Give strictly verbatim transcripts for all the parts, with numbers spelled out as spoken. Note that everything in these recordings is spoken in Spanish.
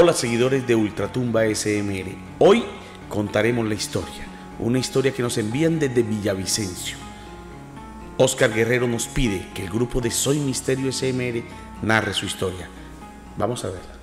Hola seguidores de Ultratumba S M R. Hoy contaremos la historia, una historia que nos envían desde Villavicencio. Oscar Guerrero nos pide que el grupo de Soy Misterio S M R narre su historia. Vamos a verla.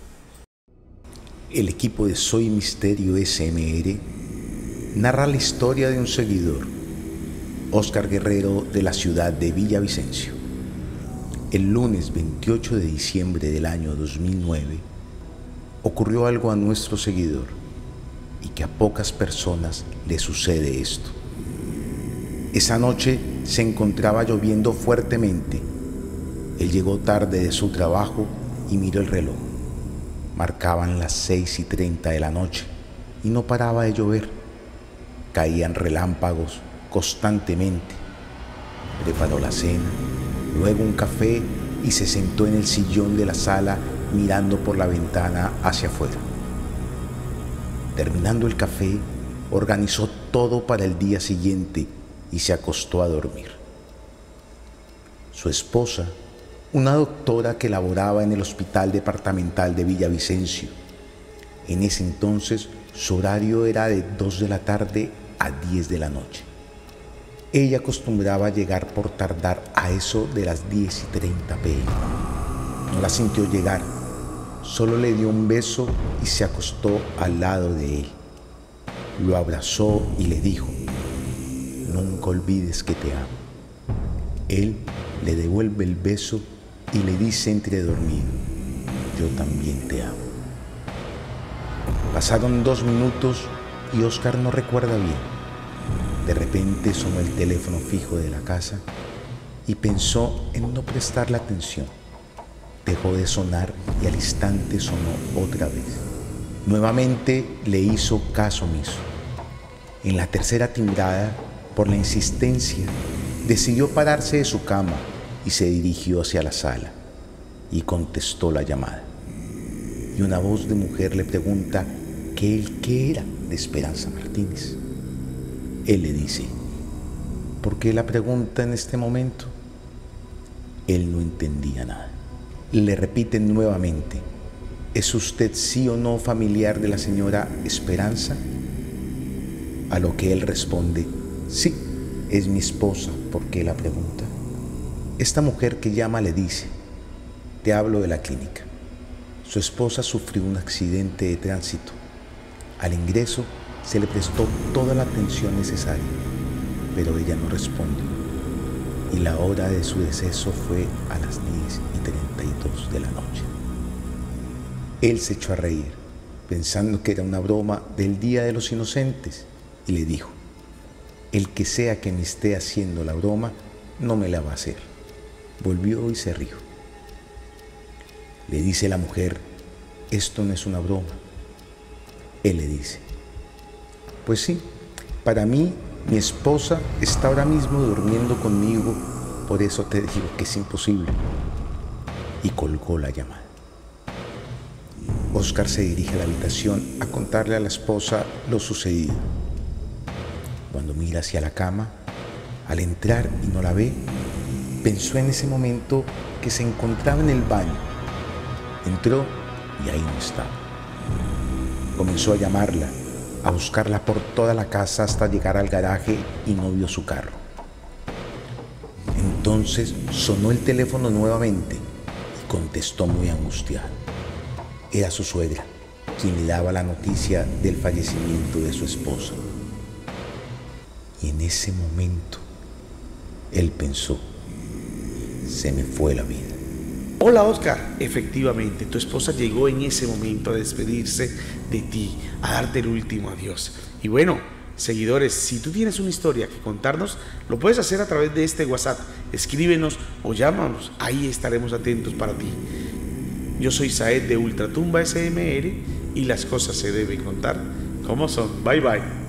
El equipo de Soy Misterio S M R narra la historia de un seguidor, Oscar Guerrero, de la ciudad de Villavicencio. El lunes veintiocho de diciembre del año dos mil nueve ocurrió algo a nuestro seguidor y que a pocas personas le sucede esto. Esa noche se encontraba lloviendo fuertemente. Él llegó tarde de su trabajo y miró el reloj. Marcaban las seis y treinta de la noche y no paraba de llover. Caían relámpagos constantemente. Preparó la cena, luego un café y se sentó en el sillón de la sala mirando por la ventana hacia afuera. Terminando el café, organizó todo para el día siguiente y se acostó a dormir. Su esposa, una doctora que laboraba en el Hospital Departamental de Villavicencio, en ese entonces su horario era de dos de la tarde a diez de la noche. Ella acostumbraba a llegar por tardar a eso de las diez y treinta p m No la sintió llegar, solo le dio un beso y se acostó al lado de él. Lo abrazó y le dijo: nunca olvides que te amo. Él le devuelve el beso y le dice entre dormido: yo también te amo. Pasaron dos minutos y Oscar no recuerda bien. De repente sonó el teléfono fijo de la casa y pensó en no prestarle atención. Dejó de sonar y al instante sonó otra vez. Nuevamente le hizo caso omiso. En la tercera timbrada, por la insistencia, decidió pararse de su cama y se dirigió hacia la sala y contestó la llamada. Y una voz de mujer le pregunta que él qué era de Esperanza Martínez. Él le dice: ¿por qué la pregunta en este momento? Él no entendía nada. Le repiten nuevamente: ¿es usted sí o no familiar de la señora Esperanza? A lo que él responde: sí, es mi esposa. ¿Por qué la pregunta? Esta mujer que llama le dice: te hablo de la clínica. Su esposa sufrió un accidente de tránsito. Al ingreso se le prestó toda la atención necesaria, pero ella no responde. Y la hora de su deceso fue a las diez y treinta y dos de la noche. Él se echó a reír, pensando que era una broma del Día de los Inocentes, y le dijo: el que sea que me esté haciendo la broma, no me la va a hacer. Volvió y se rió. Le dice la mujer: esto no es una broma. Él le dice: pues sí, para mí, mi esposa está ahora mismo durmiendo conmigo, por eso te digo que es imposible. Y colgó la llamada. Oscar se dirige a la habitación a contarle a la esposa lo sucedido. Cuando mira hacia la cama, al entrar y no la ve, pensó en ese momento que se encontraba en el baño. Entró y ahí no estaba. Comenzó a llamarla, a buscarla por toda la casa hasta llegar al garaje y no vio su carro. Entonces sonó el teléfono nuevamente y contestó muy angustiado. Era su suegra, quien le daba la noticia del fallecimiento de su esposa. Y en ese momento, él pensó: se me fue la vida. Hola Oscar, efectivamente, tu esposa llegó en ese momento a despedirse de ti, a darte el último adiós. Y bueno, seguidores, si tú tienes una historia que contarnos, lo puedes hacer a través de este WhatsApp. Escríbenos o llámanos, ahí estaremos atentos para ti. Yo soy Saed de Ultratumba S M R y las cosas se deben contar como son. Bye bye.